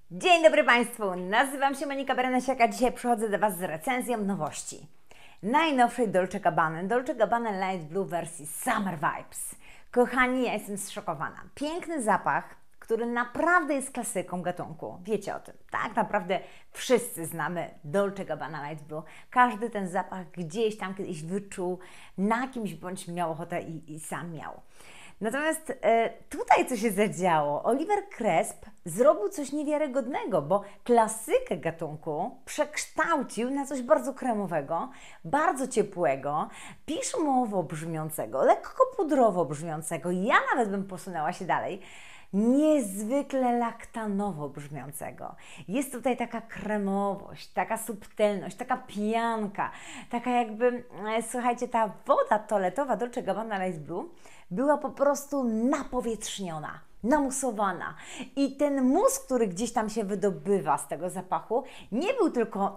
Dzień dobry Państwu, nazywam się Monika Berenesiak, a dzisiaj przychodzę do Was z recenzją nowości. Najnowszej Dolce Gabbana Light Blue wersji Summer Vibes. Kochani, ja jestem zszokowana. Piękny zapach, który naprawdę jest klasyką gatunku. Wiecie o tym. Tak naprawdę wszyscy znamy Dolce Gabbana Light Blue. Każdy ten zapach gdzieś tam kiedyś wyczuł na kimś bądź miał ochotę i sam miał. Natomiast tutaj co się zadziało? Oliver Cresp zrobił coś niewiarygodnego, bo klasykę gatunku przekształcił na coś bardzo kremowego, bardzo ciepłego, piszmowo brzmiącego, lekko pudrowo brzmiącego. Ja nawet bym posunęła się dalej. Niezwykle laktanowo brzmiącego. Jest tutaj taka kremowość, taka subtelność, taka pianka, taka jakby, słuchajcie, ta woda toaletowa Dolce Gabbana Light Blue była po prostu napowietrzniona, namusowana. I ten mus, który gdzieś tam się wydobywa z tego zapachu, nie był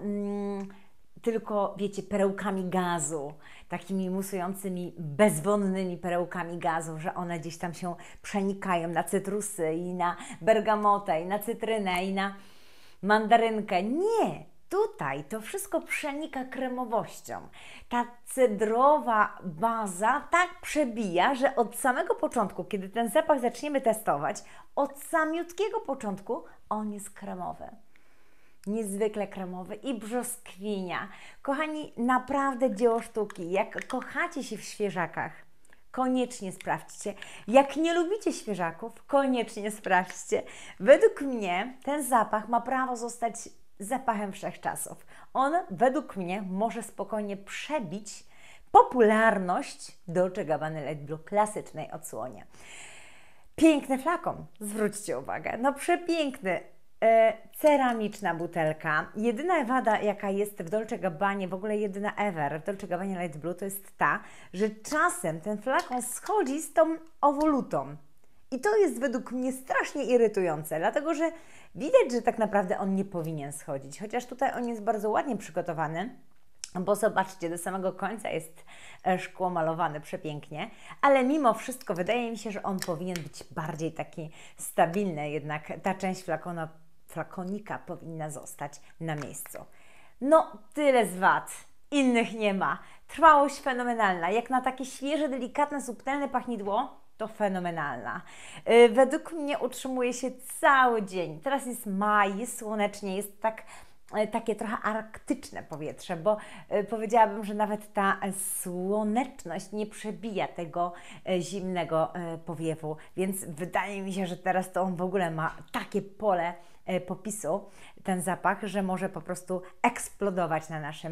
tylko, wiecie, perełkami gazu, takimi musującymi, bezwonnymi perełkami gazu, że one gdzieś tam się przenikają na cytrusy i na bergamotę, i na cytrynę, i na mandarynkę. Nie! Tutaj to wszystko przenika kremowością. Ta cedrowa baza tak przebija, że od samego początku, kiedy ten zapach zaczniemy testować, od samiutkiego początku on jest kremowy. Niezwykle kremowy i brzoskwinia. Kochani, naprawdę dzieło sztuki. Jak kochacie się w świeżakach, koniecznie sprawdźcie. Jak nie lubicie świeżaków, koniecznie sprawdźcie. Według mnie ten zapach ma prawo zostać zapachem wszechczasów. On według mnie może spokojnie przebić popularność Dolce Gabbana Light Blue klasycznej odsłonie. Piękny flakon, zwróćcie uwagę, no przepiękny. Ceramiczna butelka. Jedyna wada, jaka jest w Dolce Gabbanie, w ogóle jedyna ever w Dolce Gabbanie Light Blue, to jest ta, że czasem ten flakon schodzi z tą owolutą. I to jest według mnie strasznie irytujące, dlatego że widać, że tak naprawdę on nie powinien schodzić. Chociaż tutaj on jest bardzo ładnie przygotowany, bo zobaczcie, do samego końca jest szkło malowane przepięknie, ale mimo wszystko wydaje mi się, że on powinien być bardziej taki stabilny, jednak ta część flakonika powinna zostać na miejscu. No, tyle z wad. Innych nie ma. Trwałość fenomenalna. Jak na takie świeże, delikatne, subtelne pachnidło, to fenomenalna. Według mnie utrzymuje się cały dzień. Teraz jest maj, jest słonecznie, jest takie trochę arktyczne powietrze, bo powiedziałabym, że nawet ta słoneczność nie przebija tego zimnego powiewu, więc wydaje mi się, że teraz to on w ogóle ma takie pole popisu, ten zapach, że może po prostu eksplodować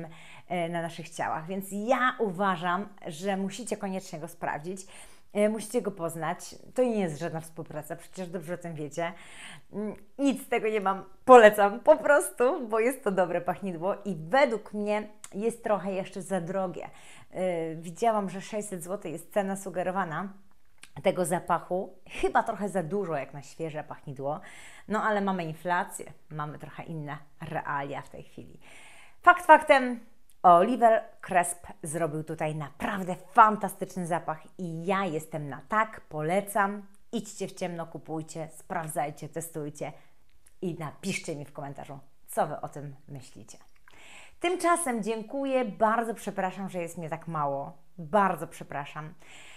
na naszych ciałach. Więc ja uważam, że musicie koniecznie go sprawdzić. Musicie go poznać. To nie jest żadna współpraca, przecież dobrze o tym wiecie. Nic z tego nie mam. Polecam po prostu, bo jest to dobre pachnidło i według mnie jest trochę jeszcze za drogie. Widziałam, że 600 zł jest cena sugerowana tego zapachu. Chyba trochę za dużo jak na świeże pachnidło. No ale mamy inflację, mamy trochę inne realia w tej chwili. Fakt faktem, Oliver Cresp zrobił tutaj naprawdę fantastyczny zapach i ja jestem na tak, polecam. Idźcie w ciemno, kupujcie, sprawdzajcie, testujcie i napiszcie mi w komentarzu, co Wy o tym myślicie. Tymczasem dziękuję, bardzo przepraszam, że jest mnie tak mało, bardzo przepraszam.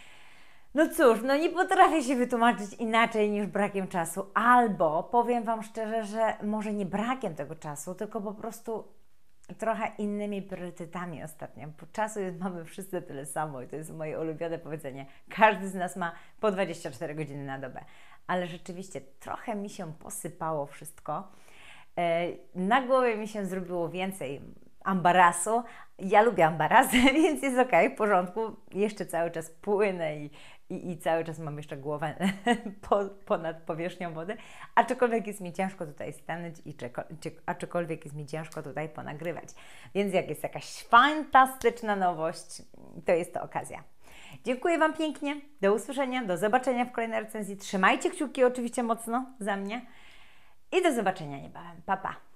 No cóż, no nie potrafię się wytłumaczyć inaczej niż brakiem czasu, albo powiem Wam szczerze, że może nie brakiem tego czasu, tylko po prostu trochę innymi priorytetami ostatnio, bo czasu mamy wszyscy tyle samo i to jest moje ulubione powiedzenie. Każdy z nas ma po 24 godziny na dobę, ale rzeczywiście trochę mi się posypało wszystko. Na głowie mi się zrobiło więcej ambarasu. Ja lubię ambaras, więc jest ok, w porządku. Jeszcze cały czas płynę i cały czas mam jeszcze głowę ponad powierzchnią wody, aczkolwiek jest mi ciężko tutaj stanąć aczkolwiek jest mi ciężko tutaj ponagrywać. Więc jak jest jakaś fantastyczna nowość, to jest to okazja. Dziękuję Wam pięknie, do usłyszenia, do zobaczenia w kolejnej recenzji. Trzymajcie kciuki oczywiście mocno za mnie i do zobaczenia niebawem. Pa, pa!